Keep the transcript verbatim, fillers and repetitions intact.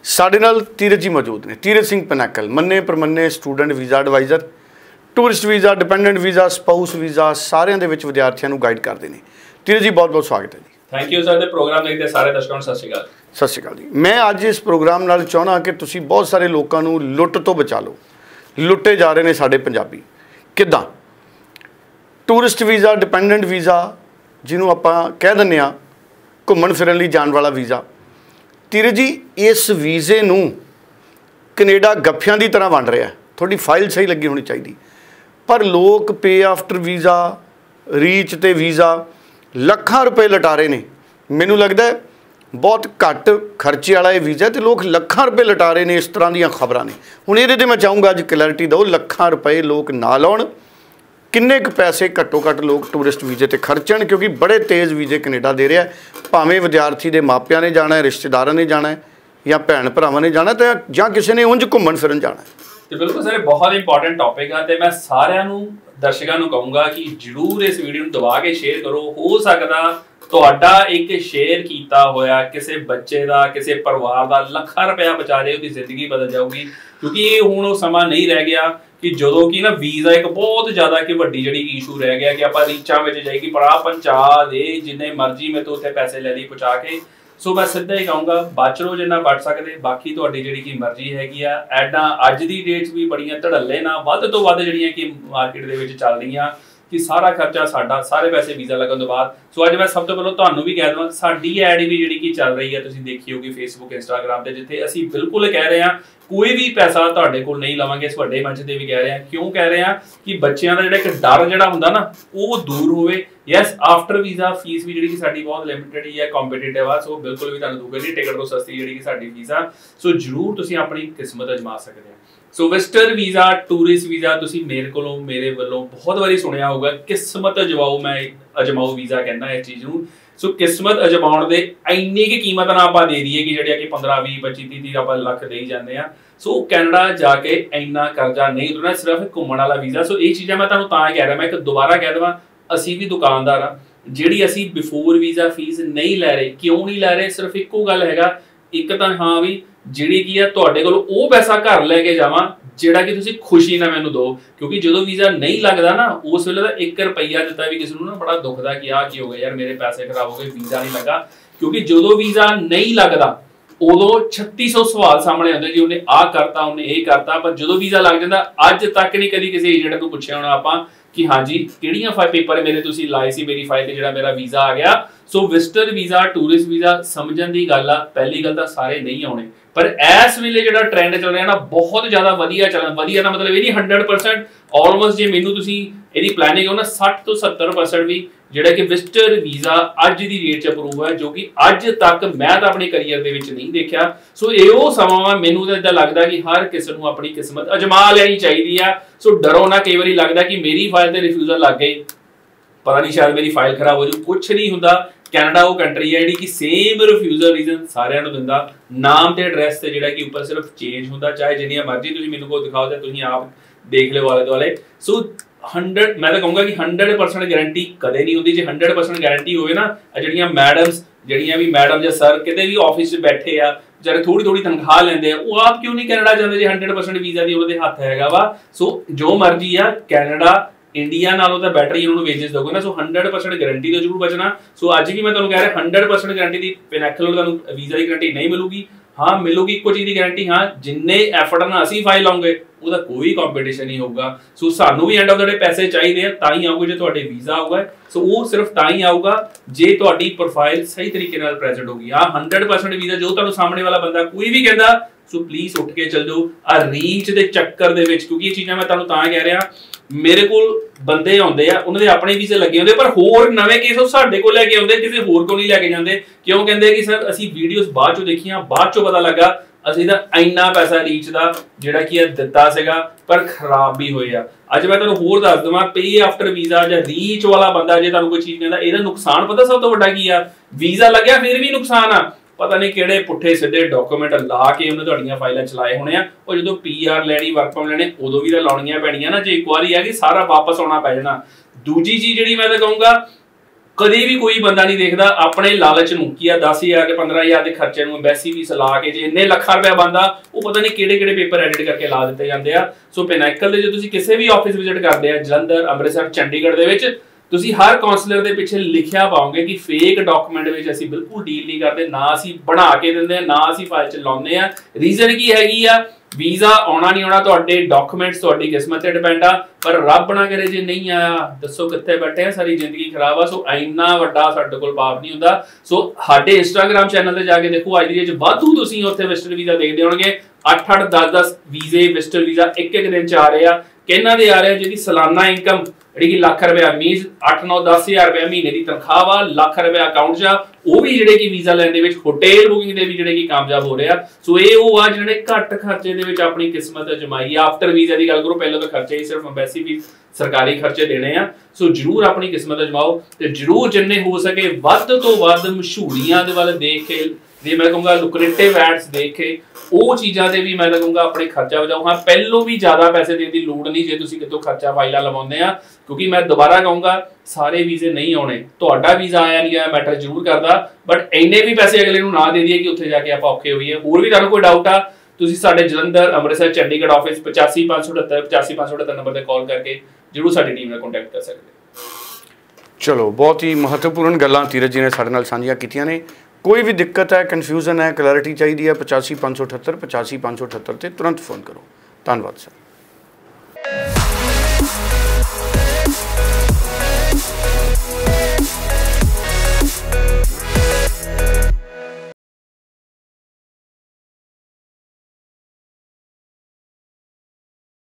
ਸਾਡੇ ਨਾਲ ਧੀਰਜ ਜੀ ਮੌਜੂਦ ਨੇ। ਧੀਰਜ ਸਿੰਘ ਪਨੈਕਲ, ਮੰਨੇ ਪ੍ਰਮੰਨੇ student visa advisor, tourist visa, dependent visa, spouse visa ਸਾਰਿਆਂ ਦੇ ਵਿੱਚ ਵਿਦਿਆਰਥੀਆਂ ਨੂੰ ਗਾਈਡ ਕਰਦੇ ਨੇ। ਧੀਰਜ ਜੀ ਬਹੁਤ ਬਹੁਤ ਸਵਾਗਤ ਹੈ ਜੀ। Thank you sir. ਦੇ ਪ੍ਰੋਗਰਾਮ ਦੇਖਦੇ ਸਾਰੇ ਦਰਸ਼ਕਾਂ ਨੂੰ ਸਤਿ ਸ਼੍ਰੀ ਅਕਾਲ। ਸਤਿ ਸ਼੍ਰੀ ਅਕਾਲ ਜੀ। ਮੈਂ ਅੱਜ ਇਸ ਪ੍ਰੋਗਰਾਮ ਨਾਲ ਚਾਹੁੰਦਾ ਕਿ ਤੁਸੀਂ ਬਹੁਤ ਸਾਰੇ ਲੋਕਾਂ ਨੂੰ ਲੁੱਟ ਤੋਂ ਬਚਾ ਲਓ। ਲੁੱਟੇ ਜਾ ਰਹੇ ਨੇ ਸਾਡੇ ਪੰਜਾਬੀ। ਕਿੱਦਾਂ? ਟੂਰਿਸਟ ਵੀਜ਼ਾ, ਡਿਪੈਂਡੈਂਟ ਵੀਜ਼ਾ ਜਿਹਨੂੰ ਆਪਾਂ ਕਹਿ ਦਿੰਦੇ ਹਾਂ ਘੁੰਮਣ ਫਿਰਨ ਲਈ ਜਾਣ ਵਾਲਾ ਵੀਜ਼ਾ। ਧੀਰਜ ਜੀ, ਇਸ ਵੀਜ਼ੇ ਨੂੰ ਕੈਨੇਡਾ ਗੱਫਿਆਂ ਦੀ ਤਰ੍ਹਾਂ ਵੰਡ ਰਿਹਾ। ਤੁਹਾਡੀ ਫਾਈਲ ਸਹੀ ਲੱਗੀ ਹੋਣੀ ਚਾਹੀਦੀ, ਪਰ ਲੋਕ ਪੇ ਆਫਟਰ ਵੀਜ਼ਾ, ਰੀਚ ਤੇ ਵੀਜ਼ਾ ਲੱਖਾਂ ਰੁਪਏ ਲਟਾ ਰਹੇ ਨੇ। ਮੈਨੂੰ ਲੱਗਦਾ ਬਹੁਤ ਘੱਟ ਖਰਚੇ ਵਾਲਾ ਇਹ ਵੀਜ਼ਾ ਤੇ ਲੋਕ ਲੱਖਾਂ ਰੁਪਏ ਲਟਾ ਰਹੇ ਨੇ। ਇਸ ਤਰ੍ਹਾਂ ਦੀਆਂ ਖਬਰਾਂ ਨੇ। ਹੁਣ ਇਹਦੇ 'ਤੇ ਮੈਂ ਚਾਹੂੰਗਾ ਅੱਜ ਕਲੈਰਿਟੀ ਦਿਓ। ਲੱਖਾਂ ਰੁਪਏ ਲੋਕ ਨਾ ਲਾਉਣ, ਕਿੰਨੇ ਕੁ ਪੈਸੇ ਘੱਟੋ ਘੱਟ ਲੋਕ ਟੂਰਿਸਟ ਵੀਜ਼ੇ ਤੇ ਖਰਚਣ, ਕਿਉਂਕਿ ਬੜੇ ਤੇਜ਼ ਵੀਜ਼ੇ ਕੈਨੇਡਾ ਦੇ ਰਿਹਾ। ਭਾਵੇਂ ਵਿਦਿਆਰਥੀ ਦੇ ਮਾਪਿਆਂ ਨੇ ਜਾਣਾ, ਰਿਸ਼ਤੇਦਾਰਾਂ ਨੇ ਜਾਣਾ, ਜਾਂ ਭੈਣ ਭਰਾਵਾਂ ਨੇ ਜਾਣਾ, ਤੇ ਜਾਂ ਕਿਸੇ ਨੇ ਉਂਝ ਘੁੰਮਣ ਫਿਰਨ ਜਾਣਾ। ਤੇ ਬਿਲਕੁਲ ਸਰ, ਬਹੁਤ ਇੰਪੋਰਟੈਂਟ ਟੌਪਿਕ ਆ ਤੇ ਮੈਂ ਸਾਰਿਆਂ ਨੂੰ ਦਰਸ਼ਕਾਂ ਨੂੰ ਕਹੂੰਗਾ ਕਿ ਜਰੂਰ ਇਸ ਵੀਡੀਓ ਨੂੰ ਦਬਾ ਕੇ ਸ਼ੇਅਰ ਕਰੋ। ਹੋ ਸਕਦਾ ਤੁਹਾਡਾ ਇੱਕ ਸ਼ੇਅਰ ਕੀਤਾ ਹੋਇਆ ਕਿਸੇ ਬੱਚੇ ਦਾ, ਕਿਸੇ ਪਰਿਵਾਰ ਦਾ ਲੱਖਾਂ ਰੁਪਇਆ ਬਚਾ ਦੇ, ਉਹਦੀ ਜ਼ਿੰਦਗੀ ਬਦਲ ਜਾਊਗੀ। ਕਿਉਂਕਿ ਇਹ ਹੁਣ ਉਹ ਸਮਾਂ ਨਹੀਂ ਰਹਿ ਗਿਆ ਕਿ ਜਦੋਂ ਕਿ ਨਾ ਵੀਜ਼ਾ ਇੱਕ ਬਹੁਤ ਜ਼ਿਆਦਾ ਕਿ ਵੱਡੀ ਜਿਹੜੀ ਇਸ਼ੂ ਰਹਿ ਗਿਆ ਕਿ ਆਪਾਂ ਰੀਚਾਂ ਵਿੱਚ ਜਾਈਏ ਪੜਾ ਪਹੁੰਚਾ ਦੇ ਜਿੰਨੇ ਮਰਜ਼ੀ ਮੈਂ ਤੋਂ ਉੱਥੇ ਪੈਸੇ ਲੈ ਲਈ ਪਹੁੰਚਾ ਕੇ। ਸੋ ਮੈਂ ਸਿੱਧਾ ਹੀ ਕਹੂੰਗਾ ਬਚ ਲਓ ਜਿੰਨਾ ਬਚ ਸਕਦੇ। ਬਾਕੀ ਤੁਹਾਡੀ ਜਿਹੜੀ ਕਿ ਮਰਜ਼ੀ ਹੈਗੀ ਆ। ਐਡਾਂ ਅੱਜ ਦੀ ਡੇਟਸ ਵੀ ਬੜੀਆਂ ਧੜੱਲੇ ਨਾਲ ਵੱਧ ਤੋਂ ਵੱਧ ਜਿਹੜੀਆਂ ਕਿ ਮਾਰਕੀਟ ਦੇ ਵਿੱਚ ਚੱਲ ਰਹੀਆਂ ਕਿ ਸਾਰਾ ਖਰਚਾ ਸਾਡਾ, ਸਾਰੇ ਪੈਸੇ ਵੀਜ਼ਾ ਲੱਗਣ ਤੋਂ ਬਾਅਦ। ਸੋ ਅੱਜ ਮੈਂ ਸਭ ਤੋਂ ਪਹਿਲਾਂ ਤੁਹਾਨੂੰ ਵੀ ਕਹਿ ਦਵਾਂ, ਸਾਡੀ ਐਡ ਵੀ ਜਿਹੜੀ ਕਿ ਚੱਲ ਰਹੀ ਹੈ, ਤੁਸੀਂ ਦੇਖੀ ਹੋਗੀ ਫੇਸਬੁੱਕ, ਇੰਸਟਾਗ੍ਰਾਮ ਤੇ, ਜਿੱਥੇ ਅਸੀਂ ਬਿਲਕੁਲ ਕਹਿ ਰਹੇ ਹਾਂ ਕੋਈ ਵੀ ਪੈਸਾ ਤੁਹਾਡੇ ਕੋਲ ਨਹੀਂ ਲਵਾਂਗੇ। ਇਸ ਵੱਡੇ ਮੰਚ ਤੇ ਵੀ ਕਹਿ ਰਹੇ ਹਾਂ। ਕਿਉਂ ਕਹਿ ਰਹੇ ਹਾਂ? ਕਿ ਬੱਚਿਆਂ ਦਾ ਜਿਹੜਾ ਇੱਕ ਡਰ ਜਿਹੜਾ ਹੁੰਦਾ ਨਾ ਉਹ ਦੂਰ ਹੋਵੇ। ਯੈਸ, ਆਫਟਰ ਵੀਜ਼ਾ ਫੀਸ ਵੀ ਜਿਹੜੀ ਕਿ ਸਾਡੀ ਬਹੁਤ ਲਿਮਿਟਡ ਹੀ ਹੈ, ਕੰਪੀਟੀਟਿਵ ਆ। ਸੋ ਬਿਲਕੁਲ ਵੀ ਤੁਹਾਨੂੰ ਦੂਗੇ ਨਹੀਂ, ਟਿਕਟ ਤੋਂ ਸਸਤੀ ਜਿਹੜੀ ਕਿ ਸਾਡੀ ਫੀਸ ਆ। ਸੋ ਜਰੂਰ ਤੁਸੀਂ ਆਪਣੀ ਕਿਸਮਤ ਅਜਮਾ ਸਕਦੇ ਆ। So visitor visa, tourist visa ਤੁਸੀਂ ਮੇਰੇ ਕੋਲੋਂ, ਮੇਰੇ ਵੱਲੋਂ ਬਹੁਤ ਵਾਰੀ ਸੁਣਿਆ ਹੋਊਗਾ ਕਿਸਮਤ ਅਜਮਾਓ, ਮੈਂ ਅਜਮਾਓ ਵੀਜ਼ਾ ਕਹਿੰਦਾ ਇਸ ਚੀਜ਼ ਨੂੰ। ਸੋ ਕਿਸਮਤ ਅਜਮਾਉਣ ਦੇ ਇੰਨੀ ਕਿ ਕੀਮਤ ਨਾ ਆਪਾਂ ਦੇ ਦਈਏ ਕਿ ਜਿਹੜੀਆਂ ਕਿ ਪੰਦਰਾਂ ਵੀਹ ਪੱਚੀ ਤੀਹ ਆਪਾਂ ਲੱਖ ਦੇ ਹੀ ਜਾਂਦੇ ਆ। ਸੋ ਕੈਨੇਡਾ ਜਾ ਕੇ ਇੰਨਾ ਕਰਜ਼ਾ ਨਹੀਂ ਉਤਾਰਨਾ, ਸਿਰਫ ਘੁੰਮਣ ਵਾਲਾ ਵੀਜ਼ਾ। ਸੋ ਇਹ ਚੀਜ਼ਾਂ ਮੈਂ ਤੁਹਾਨੂੰ ਤਾਂ ਕਹਿ ਰਿਹਾ। ਮੈਂ ਇੱਕ ਦੁਬਾਰਾ ਕਹਿ ਦੇਵਾਂ, ਅਸੀਂ ਵੀ ਦੁਕਾਨਦਾਰ ਆ, ਜਿਹੜੀ ਅਸੀਂ ਬਿਫੋਰ ਵੀਜ਼ਾ ਫੀਸ ਨਹੀਂ ਲੈ ਰਹੇ। ਕਿਉਂ ਨਹੀਂ ਲੈ ਰਹੇ? ਸਿਰਫ ਇੱਕੋ ਗੱਲ ਹੈਗਾ, ਇੱਕ ਤਾਂ ਹਾਂ ਵੀ ਜਿਹੜੀ ਕੀ ਆ ਤੁਹਾਡੇ ਕੋਲ ਉਹ ਪੈਸਾ ਘਰ ਲੈ ਕੇ ਜਾਵਾਂ ਜਿਹੜਾ ਕਿ ਤੁਸੀਂ ਖੁਸ਼ੀ ਨਾਲ ਮੈਨੂੰ ਦਿਓ। ਕਿਉਂਕਿ ਜਦੋਂ ਵੀਜ਼ਾ ਨਹੀਂ ਲੱਗਦਾ ਨਾ ਉਸ ਵੇਲੇ ਤਾਂ ਇੱਕ ਰੁਪਈਆ ਦਿੱਤਾ ਵੀ ਕਿਸੇ ਨੂੰ ਨਾ ਬੜਾ ਦੁਖਦਾ ਕਿ ਆਹ ਕੀ ਹੋ ਗਿਆ ਯਾਰ, ਮੇਰੇ ਪੈਸੇ ਖਰਾਬ ਹੋ ਗਏ, ਵੀਜ਼ਾ ਨਹੀਂ ਲੱਗਾ। ਕਿਉਂਕਿ ਜਦੋਂ ਵੀਜ਼ਾ ਨਹੀਂ ਲੱਗਦਾ ਉਦੋਂ ਛੱਤੀ ਸੌ ਸਵਾਲ ਸਾਹਮਣੇ ਆਉਂਦੇ ਕਿ ਉਹਨੇ ਆਹ ਕਰਤਾ, ਉਹਨੇ ਇਹ ਕਰਤਾ। ਪਰ ਜਦੋਂ ਵੀਜ਼ਾ ਲੱਗ ਜਾਂਦਾ, ਅੱਜ ਤੱਕ ਨਹੀਂ ਕਦੀ ਕਿਸੇ ਏਜੰਟ ਨੂੰ ਪੁੱਛਿਆ ਹੋਣਾ ਆਪਾਂ ਕਿ ਹਾਂਜੀ ਕਿਹੜੀਆਂ ਫਾਈਲ ਪੇਪਰ ਮੇਰੇ ਤੁਸੀਂ ਲਾਏ ਸੀ ਮੇਰੀ ਫਾਈਲ ਤੇ ਜਿਹੜਾ ਮੇਰਾ ਵੀਜ਼ਾ ਆ ਗਿਆ। So visitor visa, tourist visa ਸਮਝਣ ਦੀ ਗੱਲ ਆ। ਪਹਿਲੀ ਗੱਲ ਤਾਂ ਸਾਰੇ ਨਹੀਂ ਆਉਣੇ, ਪਰ ਇਸ ਵੇਲੇ ਜਿਹੜਾ ਟ੍ਰੈਂਡ ਚੱਲ ਰਿਹਾ ਨਾ ਬਹੁਤ ਜ਼ਿਆਦਾ ਵਧੀਆ ਚੱਲ ਵਧੀਆ ਨਾ ਮਤਲਬ ਇਹ ਨਹੀਂ ਹੰਡਰਡ ਪਰਸੈਂਟ ਆਲਮੋਸਟ ਜੇ ਮੈਨੂੰ ਤੁਸੀਂ ਇਹਦੀ ਪਲੈਨਿੰਗ ਹੋ ਨਾ ਸੱਠ ਤੋਂ ਸੱਤਰ ਪਰਸੈਂਟ ਵੀ ਜਿਹੜਾ ਕਿ ਵਿਜ਼ਟਰ ਵੀਜ਼ਾ ਅੱਜ ਦੀ ਡੇਟ 'ਚ ਅਪਰੂਵ ਹੈ, ਜੋ ਕਿ ਅੱਜ ਤੱਕ ਮੈਂ ਤਾਂ ਆਪਣੇ ਕਰੀਅਰ ਦੇ ਵਿੱਚ ਨਹੀਂ ਦੇਖਿਆ। ਸੋ ਇਹ ਉਹ ਸਮਾਂ ਵਾ, ਮੈਨੂੰ ਤਾਂ ਇਦਾਂ ਲੱਗਦਾ ਕਿ ਹਰ ਕਿਸੇ ਨੂੰ ਆਪਣੀ ਕਿਸਮਤ ਅਜਮਾ ਲੈਣੀ ਚਾਹੀਦੀ ਆ। ਸੋ ਡਰੋ ਨਾ। ਕਈ ਵਾਰੀ ਲੱਗਦਾ ਕਿ ਮੇਰੀ ਫਾਈਲ ਤੇ ਰਿਫਿਊਜ਼ਲ ਲੱਗ ਗਈ, ਪਤਾ ਨਹੀਂ ਸ਼ਾਇਦ ਮੇਰੀ ਫਾਈਲ ਖਰਾਬ ਹੋ ਜਾਊ। ਕੁਛ ਨਹੀਂ ਹੁੰਦਾ। ਕੈਨੇਡਾ ਉਹ ਕੰਟਰੀ ਹੈ ਜਿਹੜੀ ਕਿ ਸੇਮ ਰਿਫਿਊਜ਼ਲ ਰੀਜ਼ਨ ਸਾਰਿਆਂ ਨੂੰ ਦਿੰਦਾ। ਨਾਮ ਤੇ ਐਡਰੈਸ ਤੇ ਜਿਹੜਾ ਕਿ ਉੱਪਰ ਸਿਰਫ ਚੇਂਜ ਹੁੰਦਾ। ਚਾਹੇ ਜਿੰਨੀਆਂ ਮਰਜ਼ੀ ਤੁਸੀਂ ਮੈਨੂੰ ਕੋਈ ਦਿਖਾਓ ਜਾਂ ਤੁਸੀਂ ਆਪ ਦੇਖ ਲਿਓ ਆਲੇ ਦੁਆਲੇ। ਸੋ ਹੰਡਰਡ ਮੈਂ ਤਾਂ ਕਹੂੰਗਾ ਕਿ ਹੰਡਰਡ ਪਰਸੈਂਟ ਗਾਰੰਟੀ ਕਦੇ ਨਹੀਂ ਹੁੰਦੀ। ਜੇ ਹੰਡਰਡ ਪਰਸੈਂਟ ਗਾਰੰਟੀ ਹੋਵੇ ਨਾ, ਜਿਹੜੀਆਂ ਮੈਡਮਸ ਜਿਹੜੀਆਂ ਵੀ ਮੈਡਮ ਜਾਂ ਸਰ ਕਿਤੇ ਵੀ ਆਫਿਸ 'ਚ ਬੈਠੇ ਆ, ਜਿਹੜੇ ਥੋੜੀ ਥੋੜੀ ਤਨਖਾਹ ਲੈਂਦੇ ਆ, ਉਹ ਆਪ ਕਿਉਂ ਨਹੀਂ ਕੈਨੇਡਾ ਜਾਂਦੇ ਜੇ ਹੰਡਰਡ ਪਰਸੈਂਟ ਵੀਜ਼ਾ ਦੀ ਉਹਨਾਂ ਦੇ ਹੱਥ ਹੈਗਾ ਵਾ। ਸੋ ਜੋ ਮਰਜ਼ੀ ਆ, ਕੈਨੇਡਾ ਇੰਡੀਆ ਨਾਲੋਂ ਤਾਂ ਬੈਟਰ ਹੀ ਉਹਨਾਂ ਨੂੰ ਵੇਜਸ ਦੋਗੇ ਨਾ। ਸੋ ਹੰਡਰਡ ਪਰਸੈਂਟ ਗਾਰੰਟੀ ਤੋਂ ਜ਼ਰੂਰ ਬਚਣਾ। ਸੋ ਅੱਜ ਵੀ ਮੈਂ ਤੁਹਾਨੂੰ ਕਹਿ ਰਿਹਾ ਹੰਡਰਡ ਪਰਸੈਂਟ ਗਾਰੰਟੀ ਦੀ ਪਿਨੈਕਲ ਨੂੰ ਤੁਹਾਨੂੰ ਵੀਜ਼ਾ ਦੀ ਗਾਰੰਟੀ ਨਹੀਂ ਮਿਲੂਗੀ। ਹਾਂ ਮਿਲੂਗੀ ਇੱਕੋ ਚੀਜ਼ ਦੀ ਗਾਰੰਟੀ, ਹਾਂ ਜਿੰਨੇ ਐਫਰਟ ਨਾਲ ਅਸੀਂ ਫਾਈਲ ਲਾਉਂਗੇ ਉਹਦਾ ਕੋਈ ਕੰਪੀਟੀਸ਼ਨ ਨਹੀਂ ਹੋਊਗਾ। ਸੋ ਸਾਨੂੰ ਵੀ ਐਂਡ ਆਫ ਦ ਡੇ ਪੈਸੇ ਚਾਹੀਦੇ ਆ, ਤਾਂ ਹੀ ਆਊਗਾ ਜੇ ਤੁਹਾਡੇ ਵੀਜ਼ਾ ਆਊਗਾ। ਸੋ ਉਹ ਸਿਰਫ ਤਾਂ ਹੀ ਆਊਗਾ ਜੇ ਤੁਹਾਡੀ ਪ੍ਰੋਫਾਈਲ ਸਹੀ ਤਰੀਕੇ ਨਾਲ ਪ੍ਰੈਜ਼ੈਂਟ ਹੋਗੀ। ਹਾਂ ਹੰਡਰਡ ਪਰਸੈਂਟ ਵੀਜ਼ਾ ਜੋ ਤੁਹਾਨੂੰ ਸਾਹਮਣੇ ਵਾਲਾ ਬੰਦਾ ਕੋਈ ਵੀ ਕਹਿੰਦਾ, ਸੋ ਪਲੀਜ਼ ਉੱਠ ਕੇ ਚੱਲ ਜਾਓ ਆ ਰੀਚ ਦੇ ਚੱਕਰ ਦੇ ਵਿੱਚ। ਕਿਉਂਕਿ ਇਹ ਚੀਜ਼ਾਂ ਮੈਂ ਤੁਹਾਨੂੰ ਤਾਂ ਕਹਿ ਰਿਹਾ, ਮੇਰੇ ਕੋਲ ਬੰਦੇ ਆਉਂਦੇ ਆ, ਉਹਨਾਂ ਦੇ ਆਪਣੇ ਵੀਜ਼ੇ ਲੱਗੇ ਹੁੰਦੇ, ਪਰ ਹੋਰ ਨਵੇਂ ਕੇਸ ਉਹ ਸਾਡੇ ਕੋਲ ਲੈ ਕੇ ਆਉਂਦੇ, ਕਿਸੇ ਹੋਰ ਕੋਲ ਨਹੀਂ ਲੈ ਕੇ ਜਾਂਦੇ। ਕਿਉਂ ਕਹਿੰਦੇ ਕਿ ਸਰ ਅਸੀਂ ਵੀਡੀਓਜ਼ ਬਾਅਦ ਚੋਂ ਦੇਖੀਆਂ, ਬਾਅਦ ਚੋਂ ਪਤਾ ਲੱਗਾ ਅਸੀਂ ਤਾਂ ਇੰਨਾ ਪੈਸਾ ਰੀਚ ਦਾ ਜਿਹੜਾ ਕੀ ਦਿੱਤਾ ਸੀਗਾ ਪਰ ਖਰਾਬ ਵੀ ਹੋਏ ਆ। ਅੱਜ ਮੈਂ ਤੁਹਾਨੂੰ ਹੋਰ ਦੱਸ ਦਵਾਂ, ਪੇ ਆਫਟਰ ਵੀਜ਼ਾ ਜਾਂ ਰੀਚ ਵਾਲਾ ਬੰਦਾ ਜੇ ਤੁਹਾਨੂੰ ਕੋਈ ਚੀਜ਼ ਕਹਿੰਦਾ, ਇਹਦਾ ਨੁਕਸਾਨ ਪਤਾ ਸਭ ਤੋਂ ਵੱਡਾ ਕੀ ਆ? ਵੀਜ਼ਾ ਲੱਗਿਆ ਫਿਰ ਵੀ ਨੁਕਸਾਨ ਆ। ਪਤਾ ਨਹੀਂ ਕਿਹੜੇ ਪੁੱਠੇ ਸਿੱਧੇ ਡਾਕੂਮੈਂਟ ਲਾ ਕੇ ਉਹਨੇ ਤੁਹਾਡੀਆਂ ਫਾਈਲਾਂ ਚਲਾਏ ਹੋਣੇ ਆ। ਉਹ ਜਦੋਂ ਪੀ ਆਰ ਲੈਣੀ, ਵਰਕ ਪਰਮਿਟ ਲੈਣੇ, ਉਦੋਂ ਵੀ ਤਾਂ ਲਾਉਣੀਆਂ ਪੈਣੀਆਂ ਨਾ। ਜੇ ਇੱਕ ਵਾਰੀ ਆ ਕਿ ਸਾਰਾ ਵਾਪਸ ਆਉਣਾ ਪੈ ਜਾਣਾ। ਦੂਜੀ ਚੀਜ਼ ਜਿਹੜੀ ਮੈਂ ਤਾਂ ਕਹੂੰਗਾ, कभी भी कोई बंदा नहीं देखता अपने लालच नूं कि दस हज़ार के पंद्रह हज़ार के खर्चे नूं एम्बैसी फीस ला के जे इन्ने लख रुपया बनदा वो पता नहीं किहड़े किहड़े पेपर एडिट करके ला दिते जांदे आ। सो पिनैकल दे जे तुसीं किसी भी ऑफिस विजिट करदे आ जलंधर, अमृतसर, चंडीगढ़ दे विच तुसीं हर काउंसलर दे पिछे लिखिया पाओगे कि फेक डॉक्यूमेंट विच असीं बिल्कुल डील नहीं करदे, ना असीं बना के दिंदे, ना असीं फाइल च लाउने आ। रीजन की हैगी आ वीज़ा आना नहीं आना तुहाडे डॉक्यूमेंट्स तुहाडी किस्मत ते डिपेंड आ, पर रब ना करे जे नहीं आया दसो कित्थे बैठे आ, सारी जिंदगी खराब आ। सो इन्ना वड्डा साडे कोल पाप नहीं हुंदा। सो साडे इंस्टाग्राम चैनल ते जाके देखो अज दी च वाधू तुसीं उत्थे विजिटर वीज़ा देखदे होणगे अठ अठ दस दस वीज़े विजिटर वीज़ा एक एक दिन च आ रहे आ। किन्ना दे आ रहे आ जिहदी सालाना इनकम जी लख रुपया मीज अठ नौ दस हज़ार रुपया महीने की तनख्वाह वा, लख रुपया अकाउंट चा वो भी जिहड़े कि वीज़ा लैण दे विच होटल बुकिंग दे भी जिहड़े कि कामयाब हो रहे आ। सो ये वो आ जिन्होंने घट खर्चे दे विच अपनी किस्मत जमाई। आफ्टर वीज़ा की गल करो पहले तो खर्चे ही सिर्फ एम्बैसी फीस सरकारी खर्चे देने आ। सो जरूर अपनी किस्मत जमाओ ते जरूर जिन्ने हो सके वध तो वध मशहूरियां दे वाल देख के जे मैं कहूँगा लुक्रेटिव एड्स देख के वो चीज़ां ते भी मैं कहूँगा अपने खर्चा बचाओ। हाँ पहलों भी ज़्यादा पैसे देने की लोड़ नहीं जे तुसीं कितों खर्चा फाइलां लवाउंदे आ, क्योंकि मैं दोबारा कहूँगा सारे वीज़े नहीं आने। तुहाडा वीज़ा आया नहीं आया मैटर जरूर करदा, बट इन्ने भी पैसे अगले नूं ना दे दईए कि उत्थे जाके आपां औखे होईए। होर भी तुहानूं कोई डाउट आ तुसीं साडे जलंधर, अमृतसर, चंडीगढ़ ऑफिस पचासी पाँच सौ अठहत्तर पचासी पाँच सौ अठहत्तर नंबर पर कॉल करके जरूर साडी टीम नाल कॉन्टैक्ट कर सकदे। चलो बहुत ही महत्वपूर्ण गल्लां धीरज जी ने साडे नाल साझीआं कीतीआं ने। कोई भी दिक्कत है, कन्फ्यूजन है, क्लैरिटी चाहिए है, पचासी पाँच सौ अठहत्तर पचासी पाँच सौ अठहत्तर से तुरंत फोन करो। धन्यवाद सर।